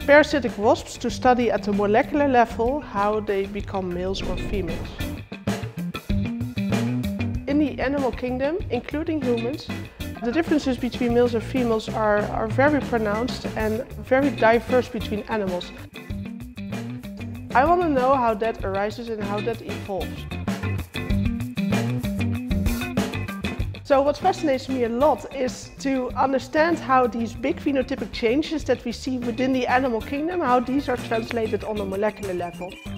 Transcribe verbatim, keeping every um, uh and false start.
parasitic wasps to study at the molecular level how they become males or females. In the animal kingdom, including humans, the differences between males and females are, are very pronounced and very diverse between animals. I want to know how that arises and how that evolves. So what fascinates me a lot is to understand how these big phenotypic changes that we see within the animal kingdom, how these are translated on a molecular level.